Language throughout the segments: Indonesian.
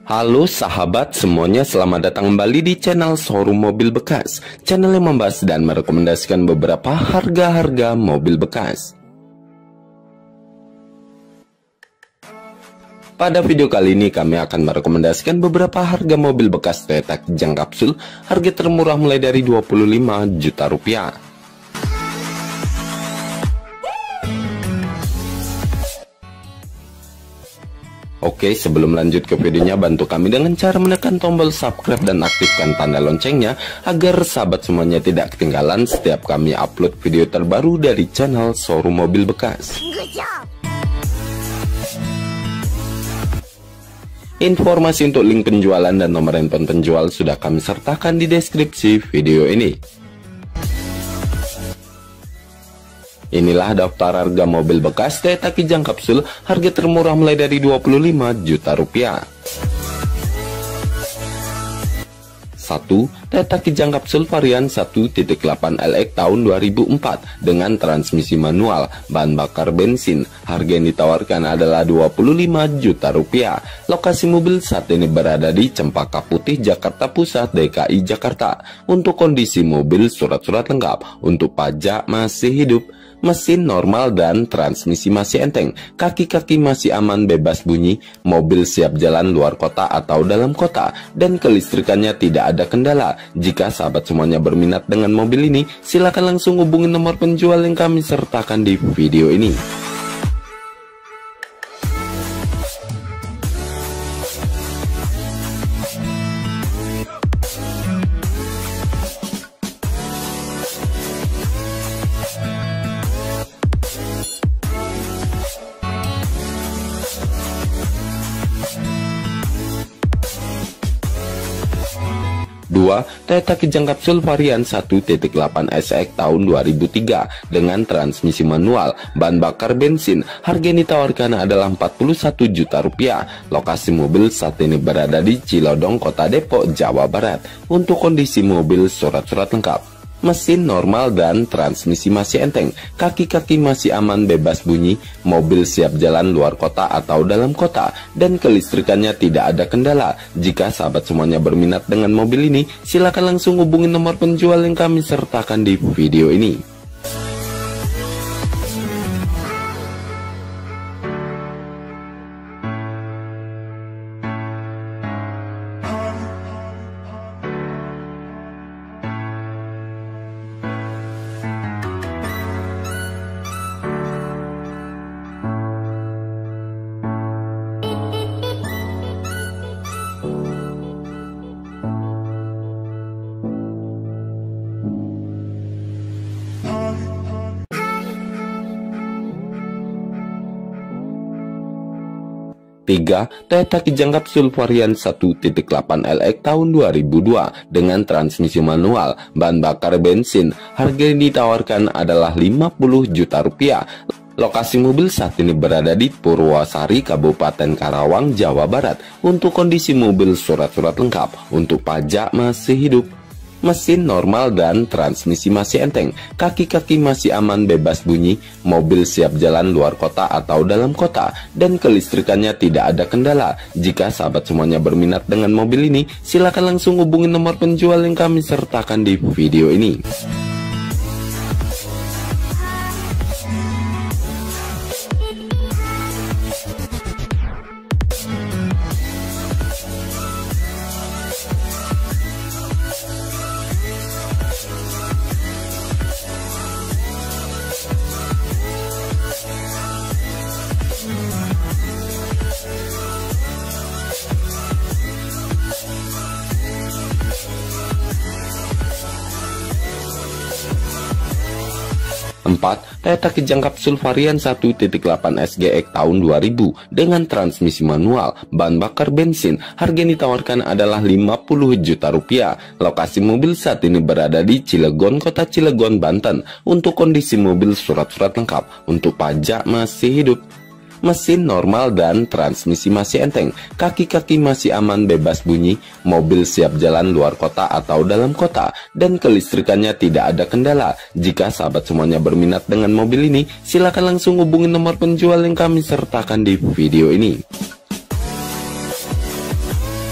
Halo sahabat semuanya, selamat datang kembali di channel Showroom Mobil Bekas, channel yang membahas dan merekomendasikan beberapa harga-harga mobil bekas. Pada video kali ini kami akan merekomendasikan beberapa harga mobil bekas Toyota Kijang Kapsul, harga termurah mulai dari 25 juta rupiah. Oke, sebelum lanjut ke videonya, bantu kami dengan cara menekan tombol subscribe dan aktifkan tanda loncengnya agar sahabat semuanya tidak ketinggalan setiap kami upload video terbaru dari channel Showroom Mobil Bekas. Informasi untuk link penjualan dan nomor handphone penjual sudah kami sertakan di deskripsi video ini. Inilah daftar harga mobil bekas Toyota Kijang Kapsul, harga termurah mulai dari 25 juta rupiah. 1. Toyota Kijang Kapsul varian 1.8 LX tahun 2004 dengan transmisi manual, bahan bakar bensin. Harga yang ditawarkan adalah 25 juta rupiah. Lokasi mobil saat ini berada di Cempaka Putih, Jakarta Pusat, DKI Jakarta. Untuk kondisi mobil, surat-surat lengkap. Untuk pajak masih hidup. Mesin normal dan transmisi masih enteng, kaki-kaki masih aman bebas bunyi, mobil siap jalan luar kota atau dalam kota, dan kelistrikannya tidak ada kendala. Jika sahabat semuanya berminat dengan mobil ini, silakan langsung hubungi nomor penjual yang kami sertakan di video ini. 2. Toyota Kijang Kapsul varian 1.8 SX tahun 2003 dengan transmisi manual, bahan bakar bensin. Harga yang ditawarkan adalah 41 juta rupiah. Lokasi mobil saat ini berada di Cilodong, Kota Depok, Jawa Barat. Untuk kondisi mobil, surat-surat lengkap. Mesin normal dan transmisi masih enteng, kaki-kaki masih aman bebas bunyi, mobil siap jalan luar kota atau dalam kota, dan kelistrikannya tidak ada kendala. Jika sahabat semuanya berminat dengan mobil ini, silakan langsung hubungi nomor penjual yang kami sertakan di video ini. 3. Toyota Kijang Kapsul varian 1.8 LX tahun 2002 dengan transmisi manual, bahan bakar bensin. Harga yang ditawarkan adalah 50 juta rupiah. Lokasi mobil saat ini berada di Purwosari, Kabupaten Karawang, Jawa Barat. Untuk kondisi mobil, surat-surat lengkap. Untuk pajak masih hidup. Mesin normal dan transmisi masih enteng, kaki-kaki masih aman bebas bunyi, mobil siap jalan luar kota atau dalam kota, dan kelistrikannya tidak ada kendala. Jika sahabat semuanya berminat dengan mobil ini, silakan langsung hubungi nomor penjual yang kami sertakan di video ini. 4. Toyota Kijang Kapsul varian 1.8 SGX tahun 2000 dengan transmisi manual, bahan bakar bensin. Harga yang ditawarkan adalah 50 juta rupiah. Lokasi mobil saat ini berada di Cilegon, Kota Cilegon, Banten. Untuk kondisi mobil, surat-surat lengkap. Untuk pajak masih hidup. Mesin normal dan transmisi masih enteng, kaki-kaki masih aman bebas bunyi, mobil siap jalan luar kota atau dalam kota, dan kelistrikannya tidak ada kendala. Jika sahabat semuanya berminat dengan mobil ini, silakan langsung hubungi nomor penjual yang kami sertakan di video ini.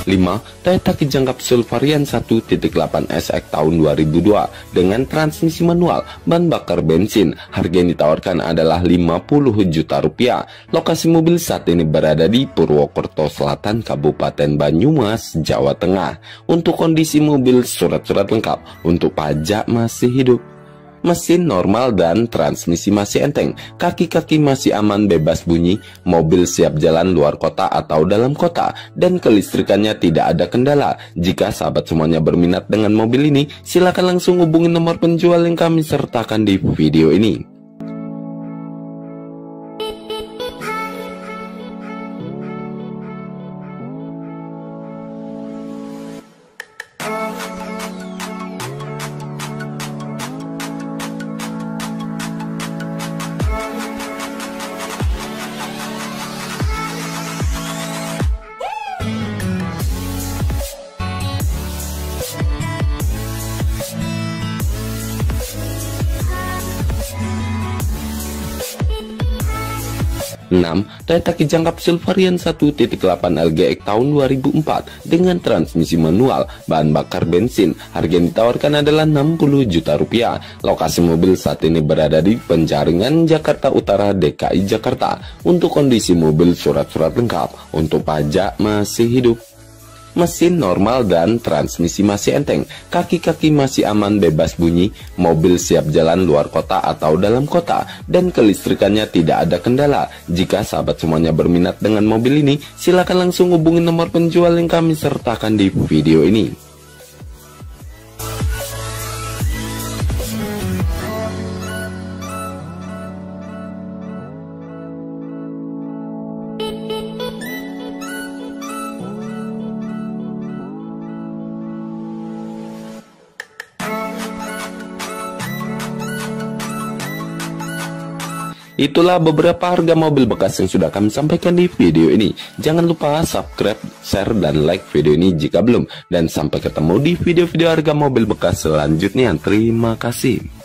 5. Toyota Kijang Kapsul varian 1.8 SX tahun 2002 dengan transmisi manual, bahan bakar bensin. Harga yang ditawarkan adalah 50 juta rupiah. Lokasi mobil saat ini berada di Purwokerto Selatan, Kabupaten Banyumas, Jawa Tengah. Untuk kondisi mobil, surat-surat lengkap. Untuk pajak masih hidup. Mesin normal dan transmisi masih enteng, kaki-kaki masih aman bebas bunyi, mobil siap jalan luar kota atau dalam kota, dan kelistrikannya tidak ada kendala. Jika sahabat semuanya berminat dengan mobil ini, silakan langsung hubungi nomor penjual yang kami sertakan di video ini. Toyota Kijang Kapsul varian 1.8 LGX tahun 2004 dengan transmisi manual, bahan bakar bensin. Harga yang ditawarkan adalah 60 juta rupiah. Lokasi mobil saat ini berada di Penjaringan, Jakarta Utara, DKI Jakarta. Untuk kondisi mobil, surat-surat lengkap. Untuk pajak masih hidup. Mesin normal dan transmisi masih enteng, kaki-kaki masih aman bebas bunyi, mobil siap jalan luar kota atau dalam kota, dan kelistrikannya tidak ada kendala. Jika sahabat semuanya berminat dengan mobil ini, silakan langsung hubungi nomor penjual yang kami sertakan di video ini. Itulah beberapa harga mobil bekas yang sudah kami sampaikan di video ini. Jangan lupa subscribe, share, dan like video ini jika belum. Dan sampai ketemu di video-video harga mobil bekas selanjutnya. Terima kasih.